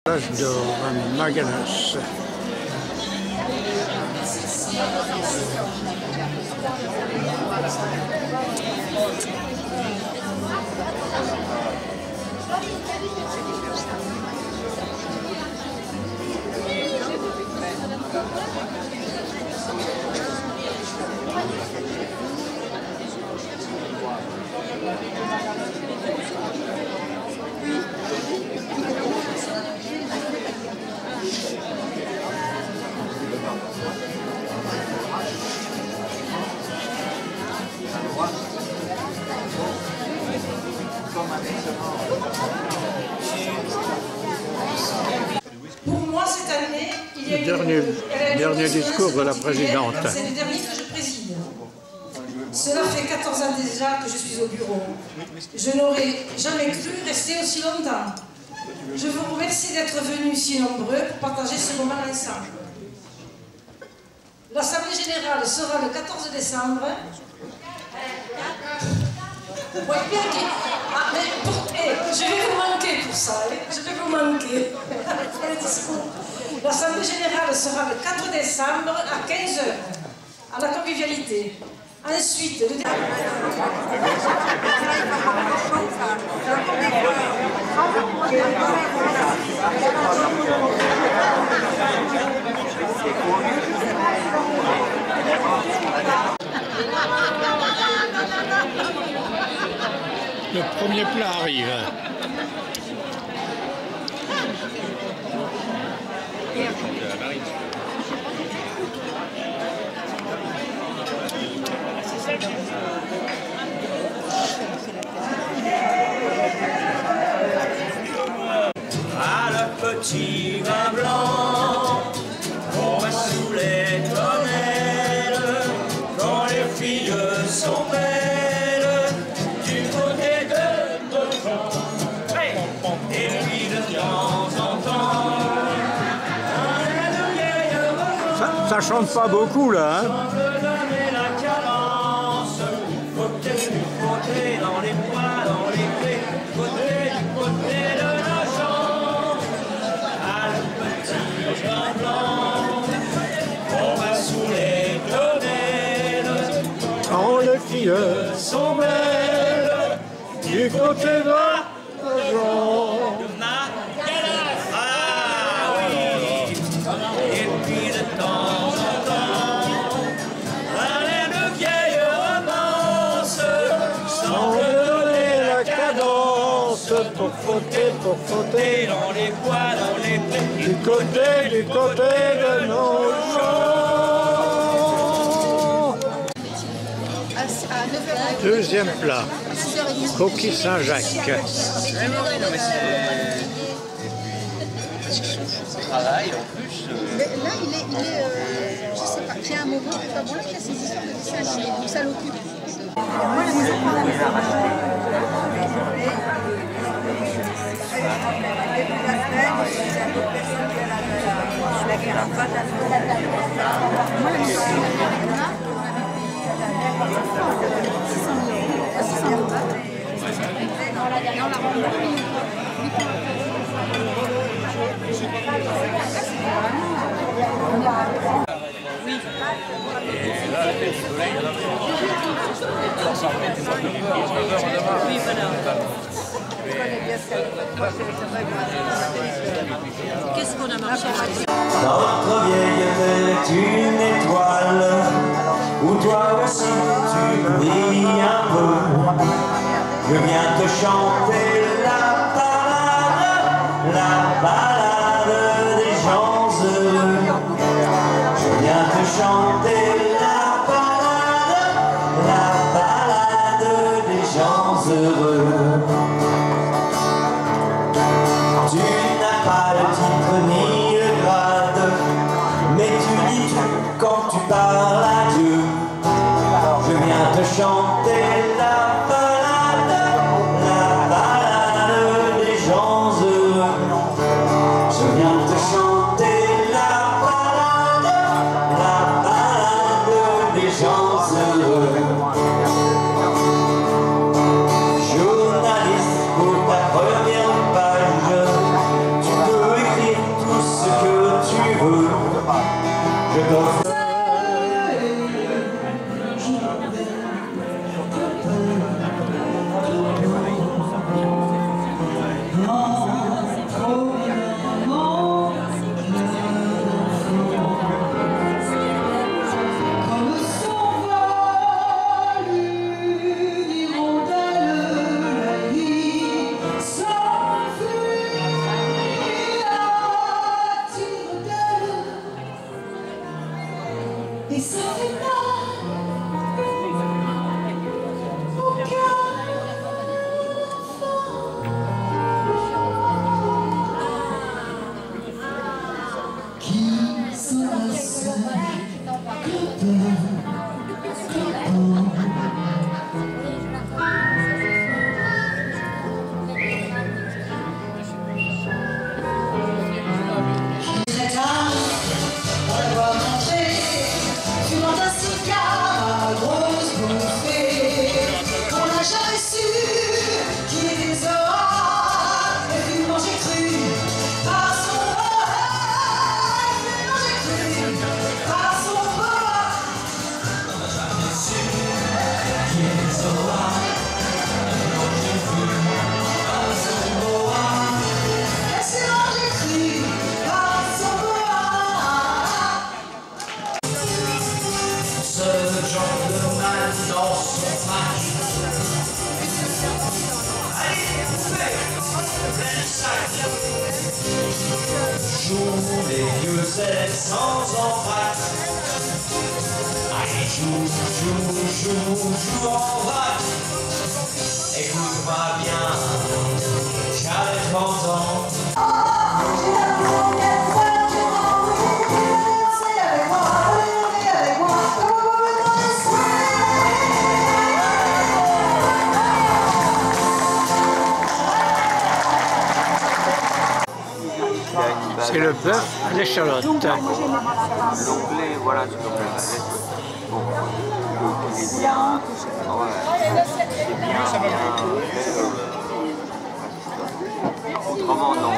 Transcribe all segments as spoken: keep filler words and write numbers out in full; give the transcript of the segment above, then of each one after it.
L'âge d'or, Magalhães. Pour moi, cette année, il y a le dernier, une, dernier discours de la présidente. C'est le dernier que je préside. Cela fait quatorze ans déjà que je suis au bureau. Je n'aurais jamais cru rester aussi longtemps. Je vous remercie d'être venus si nombreux pour partager ce moment ensemble. L'Assemblée générale sera le quatorze décembre. Ouais, bien dit. Ah, mais pour, hey, je vais vous manquer pour ça, hein. Je vais vous manquer pour les discours. L'Assemblée générale sera le quatre décembre à quinze heures, à la convivialité. Ensuite, le Le premier plat arrive. Ah, le petit vin blanc, on va sous les tonnelles, quand les filles sont belles, du côté de devant. Et puis de temps en temps, Ça, ça chante pas beaucoup là, hein? semble donner la cadence, côté du côté, dans les bois, dans les prés, côté du côté de la chambre. Ah, le petit vin blanc, on va sous les tonnelles, Quand les filles sont belles, du côté de la maison. Ah oui, et puis de temps en temps, allez de vieilles romances, sans me donner la cadence pour fauter, pour fauter dans les bois, dans les prés. du côté, du côté de nos champs. Deuxième plat, coquille Saint-Jacques. Travail en plus. Euh... Mais là, il est, il est euh, je sais pas, j'ai un moment, enfin bon, là, il y a ces histoires de dessin animé, donc ça l'occupe. Moi, la maison qu'on a Qu'est-ce qu'on a marché? Notre vieille est une étoile, où toi aussi tu brilles un peu. Je viens te chanter la balade, la balade des gens heureux. Je viens te chanter la balade, la balade des gens heureux. Tu n'as pas le titre ni le grade, mais tu dis tout quand tu parles à Dieu. Je viens te chanter la balade, la balade des gens heureux. Je viens te chanter la balade, la balade des gens heureux. Journaliste, pour ta première page, tu peux écrire Je t'offre. Et ça fait mal au cœur qui sera seul Joue les vieux ailes sans entraque. Allez, joue, joue, joue, joue en vrac. Écoute-moi bien, j'arrête longtemps. C'est le bœuf à l'échalote. L'onglet, voilà, c'est comme la galette. Bon, il est bien, ouais, c'est bien, bien, autrement non.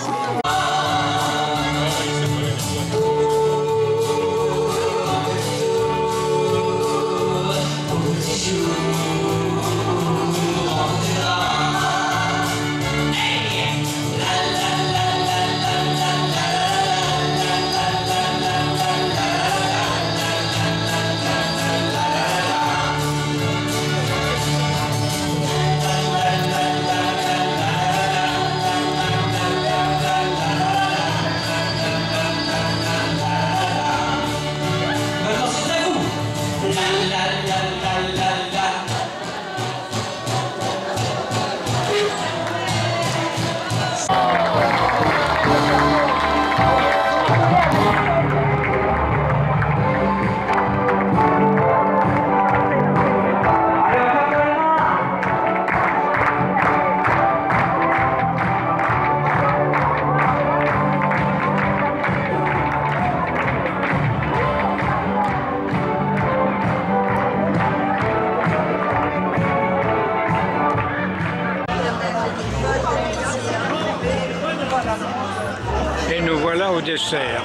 Et nous voilà au dessert.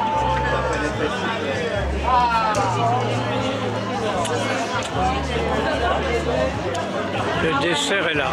Le dessert est là.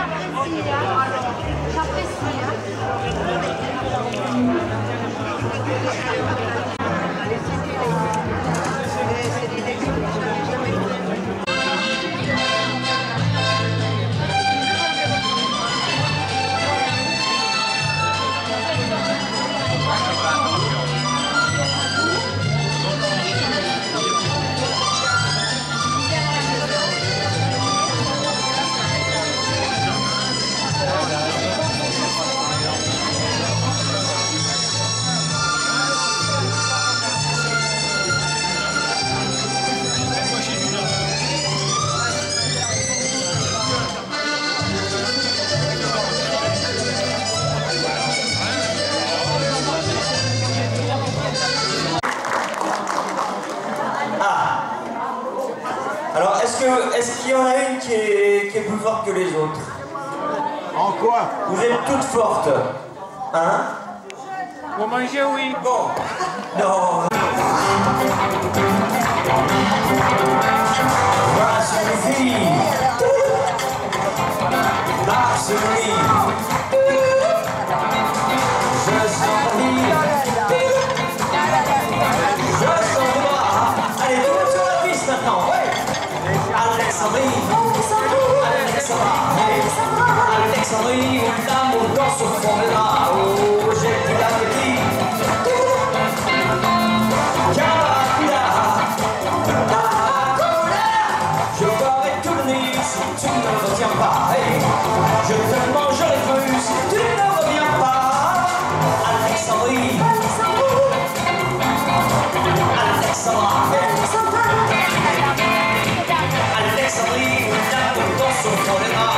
Alors, est-ce que, est-ce qu'il y en a une qui est, qui est plus forte que les autres? En quoi? Vous êtes toutes fortes. Hein? Pour manger, oui. Bon, non. Voilà sur les filles. Marche sur les filles. Je sens la vie. Je sens le bras. Allez, tout le monde sur la piste maintenant. Alexandrie. Alexandra. Alexandrie, l'amour dans ce fond de là. Oh, j'ai plus d'appétit. Je ferai tourner si tu ne retiens pas. Hey, je te mangerai plus si tu ne reviens pas. Alexandrie, Alexandra, Alexandrie, l'amour dans son fond de là.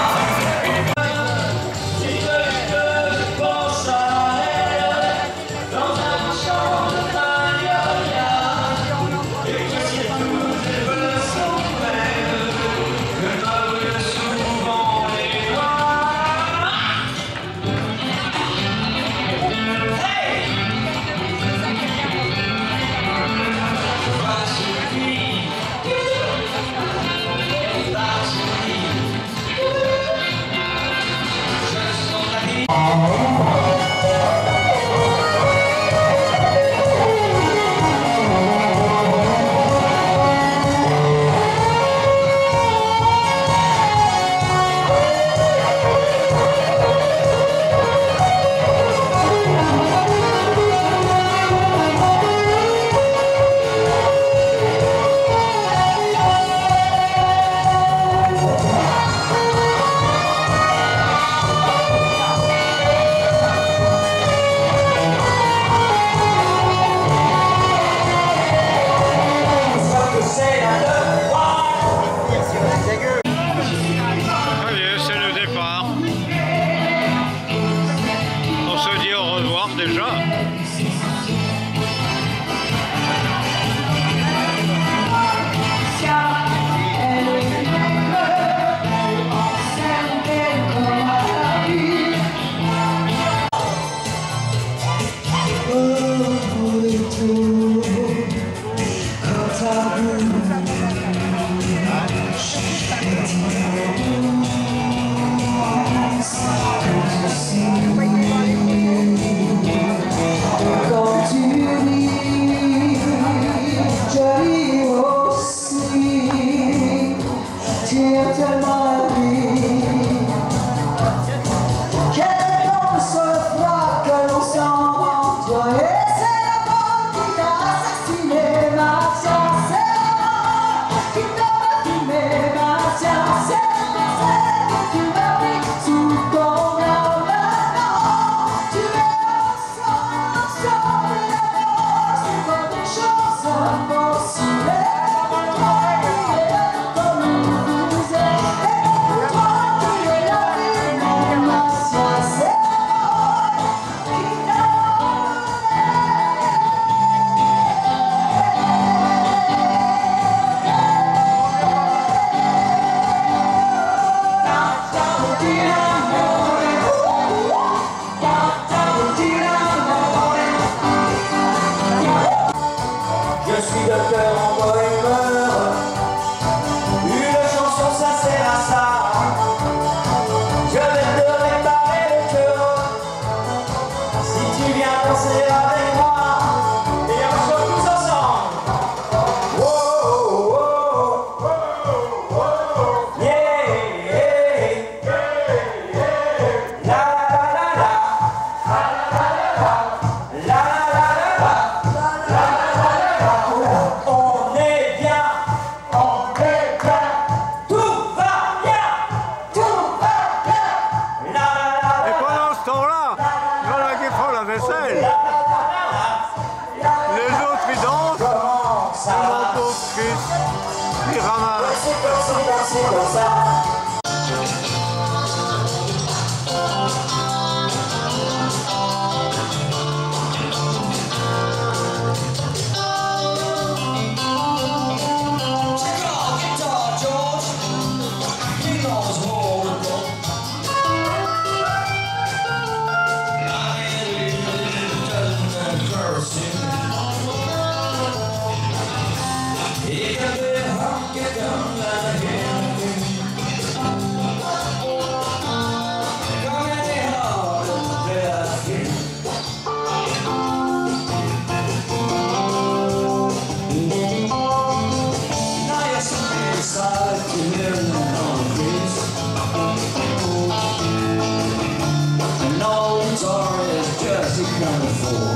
before.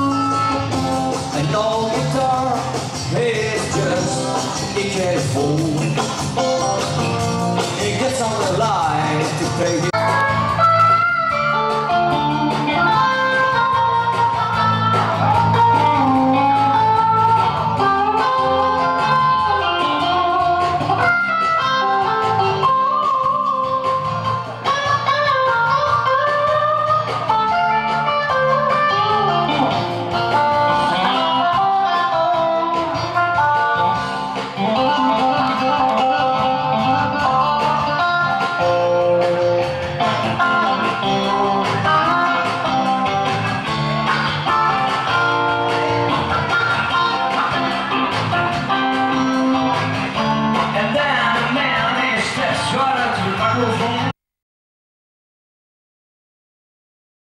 An old guitar is just a careful.